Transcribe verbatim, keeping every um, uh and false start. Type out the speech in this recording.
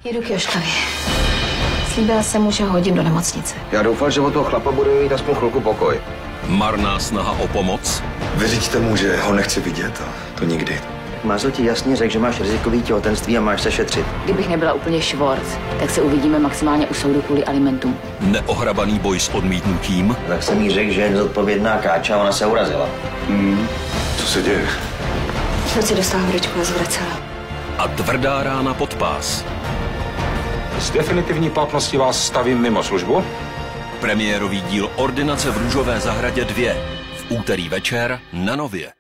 Jdu k Joškovi. Slíbila jsem mu, že ho hodím do nemocnice. Já doufal, že od toho chlapa bude mít aspoň chvilku pokoj. Marná snaha o pomoc. Vyřiďte mu, že ho nechci vidět a to nikdy. Mázl ti jasně řekl, že máš rizikový těhotenství a máš se šetřit. Kdybych nebyla úplně švorc, tak se uvidíme maximálně u soudu kvůli alimentům. Neohrabaný boj s odmítnutím. Tak jsem jí řekl, že je nezodpovědná káča a ona se urazila. Hmm. Co se děje? V noci dostala horečku a zvracela. A tvrdá rána pod pás. Z definitivní platnosti vás stavím mimo službu. Premiérový díl Ordinace v Růžové zahradě dva v úterý večer na Nově.